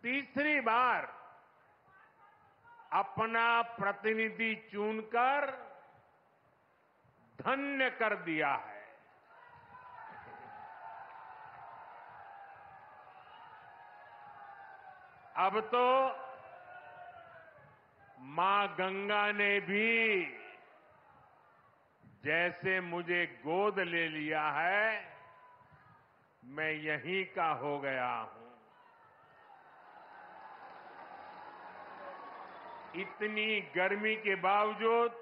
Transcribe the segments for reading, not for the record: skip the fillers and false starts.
तीसरी बार अपना प्रतिनिधि चुनकर धन्य कर दिया है। अब तो मां गंगा ने भी जैसे मुझे गोद ले लिया है, मैं यहीं का हो गया हूं। इतनी गर्मी के बावजूद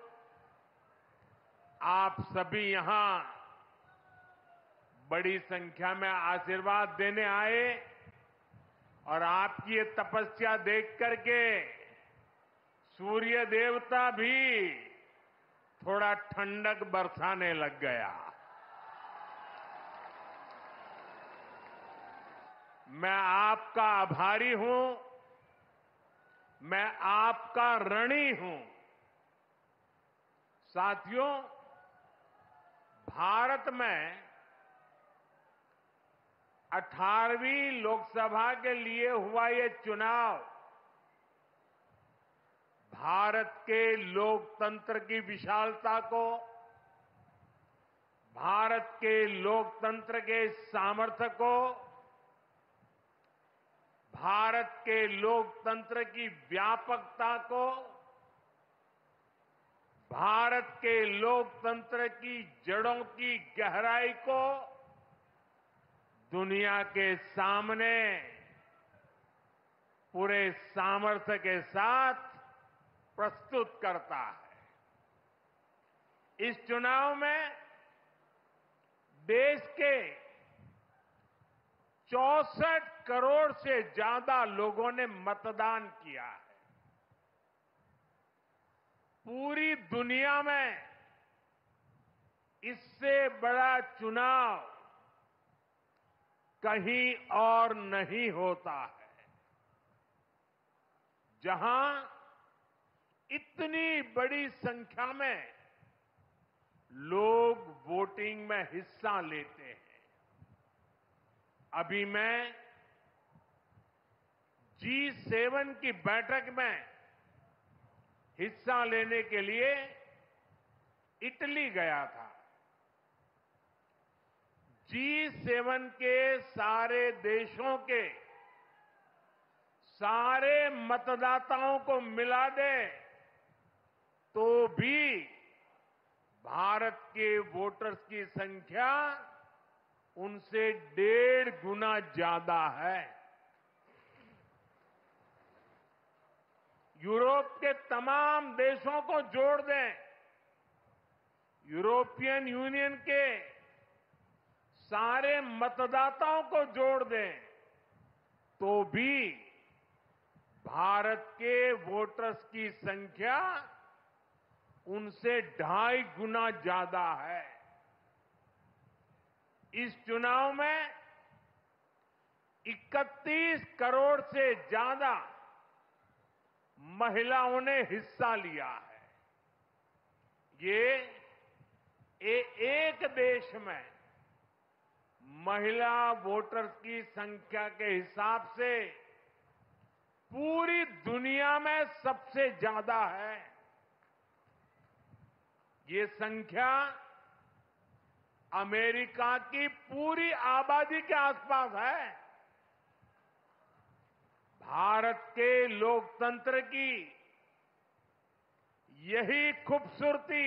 आप सभी यहां बड़ी संख्या में आशीर्वाद देने आए और आपकी ये तपस्या देख करके सूर्य देवता भी थोड़ा ठंडक बरसाने लग गया। मैं आपका आभारी हूं, मैं आपका ऋणी हूं। साथियों, भारत में 18वीं लोकसभा के लिए हुआ ये चुनाव भारत के लोकतंत्र की विशालता को, भारत के लोकतंत्र के सामर्थ्य को, भारत के लोकतंत्र की व्यापकता को, भारत के लोकतंत्र की जड़ों की गहराई को दुनिया के सामने पूरे सामर्थ्य के साथ प्रस्तुत करता है। इस चुनाव में देश के 64 करोड़ से ज्यादा लोगों ने मतदान किया है। पूरी दुनिया में इससे बड़ा चुनाव कहीं और नहीं होता है, जहां इतनी बड़ी संख्या में लोग वोटिंग में हिस्सा लेते हैं। अभी मैं G7 की बैठक में हिस्सा लेने के लिए इटली गया था। G7 के सारे देशों के सारे मतदाताओं को मिला दे तो भी भारत के वोटर्स की संख्या उनसे 1.5 गुना ज्यादा है। यूरोप के तमाम देशों को जोड़ दें, यूरोपियन यूनियन के सारे मतदाताओं को जोड़ दें, तो भी भारत के वोटर्स की संख्या उनसे 2.5 गुना ज्यादा है। इस चुनाव में 31 करोड़ से ज्यादा महिलाओं ने हिस्सा लिया है। ये एक देश में महिला वोटर्स की संख्या के हिसाब से पूरी दुनिया में सबसे ज्यादा है। ये संख्या अमेरिका की पूरी आबादी के आसपास है। भारत के लोकतंत्र की यही खूबसूरती,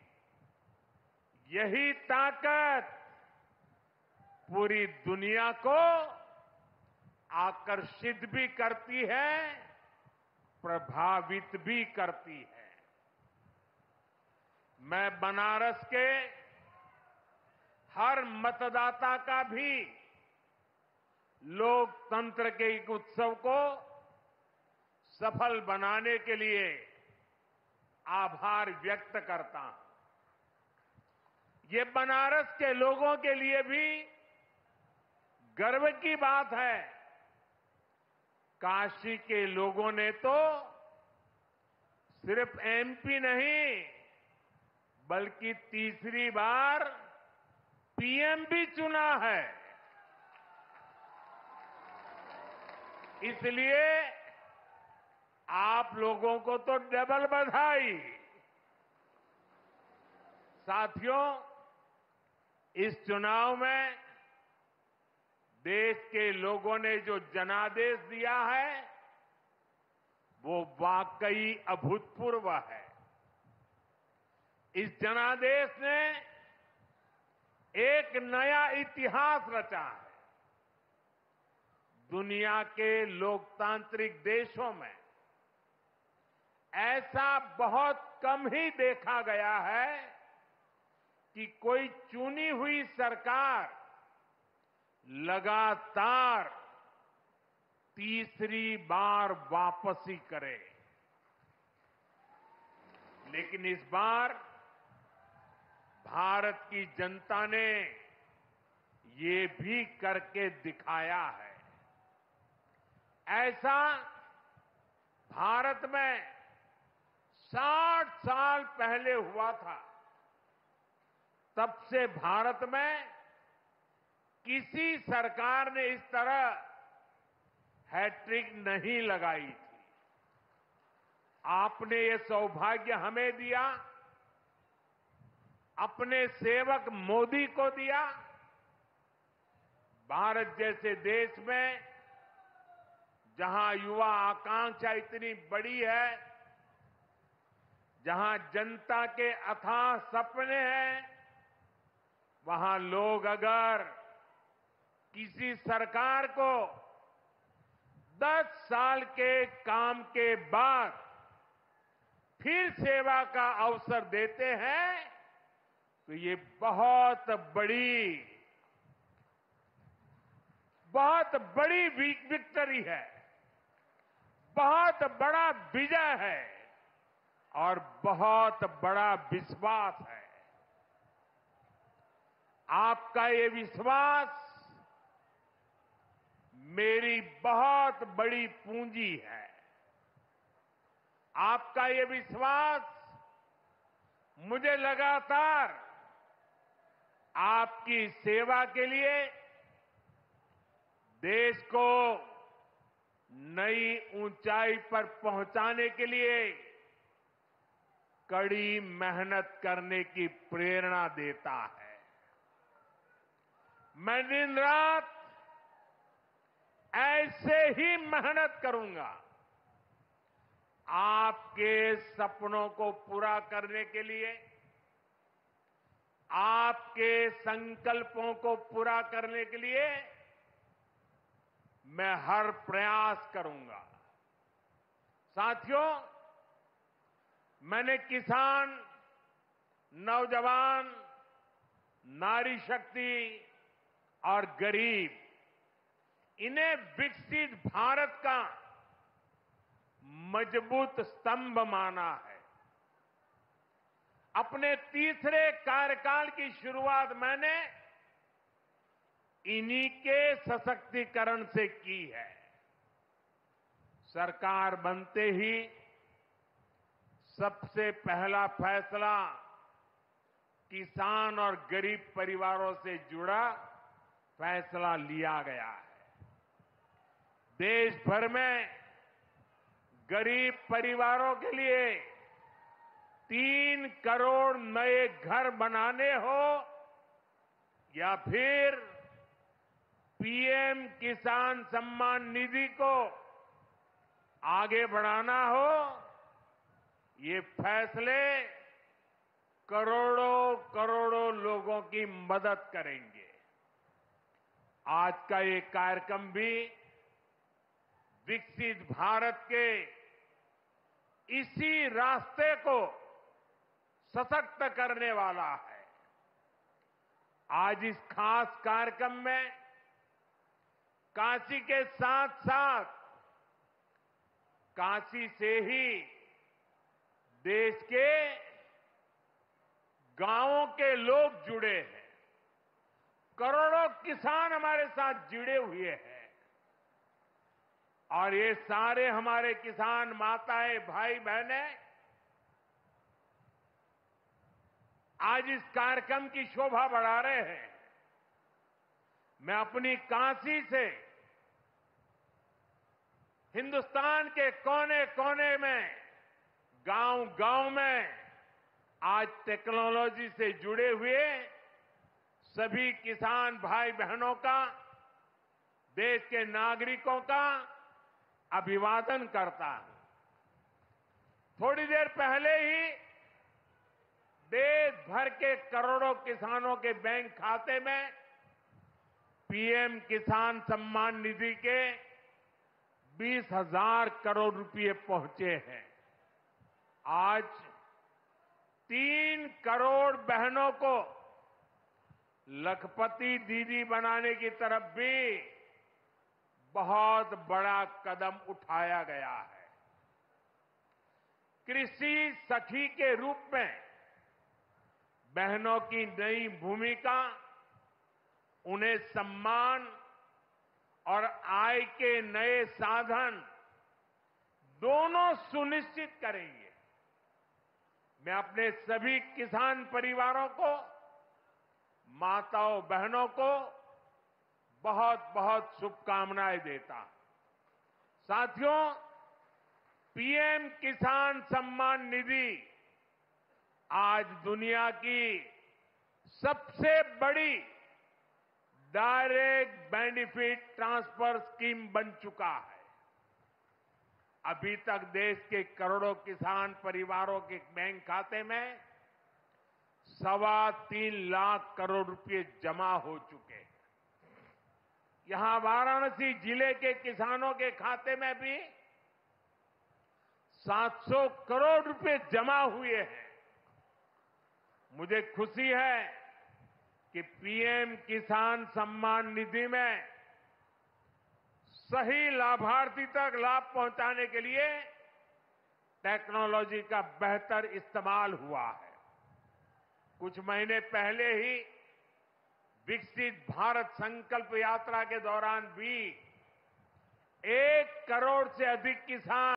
यही ताकत पूरी दुनिया को आकर्षित भी करती है, प्रभावित भी करती है। मैं बनारस के हर मतदाता का भी लोकतंत्र के एक उत्सव को सफल बनाने के लिए आभार व्यक्त करता हूं। ये बनारस के लोगों के लिए भी गर्व की बात है। काशी के लोगों ने तो सिर्फ MP नहीं, बल्कि तीसरी बार PM भी चुना है। इसलिए आप लोगों को तो डबल बधाई। साथियों, इस चुनाव में देश के लोगों ने जो जनादेश दिया है वो वाकई अभूतपूर्व है। इस जनादेश ने एक नया इतिहास रचा है। दुनिया के लोकतांत्रिक देशों में ऐसा बहुत कम ही देखा गया है कि कोई चुनी हुई सरकार लगातार तीसरी बार वापसी करे। लेकिन इस बार भारत की जनता ने ये भी करके दिखाया है। ऐसा भारत में 60 साल पहले हुआ था। तब से भारत में किसी सरकार ने इस तरह हैट्रिक नहीं लगाई थी। आपने ये सौभाग्य हमें दिया, अपने सेवक मोदी को दिया। भारत जैसे देश में जहां युवा आकांक्षा इतनी बड़ी है, जहां जनता के अथाह सपने हैं, वहां लोग अगर किसी सरकार को 10 साल के काम के बाद फिर सेवा का अवसर देते हैं तो ये बहुत बड़ी विक्ट्री है, बहुत बड़ा विजय है और बहुत बड़ा विश्वास है। आपका ये विश्वास मेरी बहुत बड़ी पूंजी है। आपका ये विश्वास मुझे लगातार आपकी सेवा के लिए, देश को नई ऊंचाई पर पहुंचाने के लिए कड़ी मेहनत करने की प्रेरणा देता है। मैं दिन रात ऐसे ही मेहनत करूंगा आपके सपनों को पूरा करने के लिए, आपके संकल्पों को पूरा करने के लिए मैं हर प्रयास करूंगा। साथियों, मैंने किसान, नौजवान, नारी शक्ति और गरीब, इन्हें विकसित भारत का मजबूत स्तंभ माना है। अपने तीसरे कार्यकाल की शुरुआत मैंने इन्हीं के सशक्तिकरण से की है। सरकार बनते ही सबसे पहला फैसला किसान और गरीब परिवारों से जुड़ा फैसला लिया गया है। देश भर में गरीब परिवारों के लिए 3 करोड़ नए घर बनाने हो या फिर पीएम किसान सम्मान निधि को आगे बढ़ाना हो, ये फैसले करोड़ों करोड़ों लोगों की मदद करेंगे। आज का ये कार्यक्रम भी विकसित भारत के इसी रास्ते को सशक्त करने वाला है। आज इस खास कार्यक्रम में काशी के साथ साथ काशी से ही देश के गांवों के लोग जुड़े हैं। करोड़ों किसान हमारे साथ जुड़े हुए हैं और ये सारे हमारे किसान माताएं, भाई बहनें आज इस कार्यक्रम की शोभा बढ़ा रहे हैं। मैं अपनी काशी से हिंदुस्तान के कोने कोने में, गांव-गांव में आज टेक्नोलॉजी से जुड़े हुए सभी किसान भाई बहनों का, देश के नागरिकों का अभिवादन करता हूं। थोड़ी देर पहले ही देश भर के करोड़ों किसानों के बैंक खाते में पीएम किसान सम्मान निधि के 20,000 करोड़ रुपए पहुंचे हैं। आज 3 करोड़ बहनों को लखपति दीदी बनाने की तरफ भी बहुत बड़ा कदम उठाया गया है। कृषि सखी के रूप में बहनों की नई भूमिका उन्हें सम्मान और आय के नए साधन दोनों सुनिश्चित करेंगे। मैं अपने सभी किसान परिवारों को, माताओं बहनों को बहुत बहुत शुभकामनाएं देता हूं। साथियों, पीएम किसान सम्मान निधि आज दुनिया की सबसे बड़ी डायरेक्ट बेनिफिट ट्रांसफर स्कीम बन चुका है। अभी तक देश के करोड़ों किसान परिवारों के बैंक खाते में 3.25 लाख करोड़ रुपए जमा हो चुके हैं। यहां वाराणसी जिले के किसानों के खाते में भी 700 करोड़ रुपए जमा हुए हैं। मुझे खुशी है कि पीएम किसान सम्मान निधि में सही लाभार्थी तक लाभ पहुंचाने के लिए टेक्नोलॉजी का बेहतर इस्तेमाल हुआ है। कुछ महीने पहले ही विकसित भारत संकल्प यात्रा के दौरान भी 1 करोड़ से अधिक किसान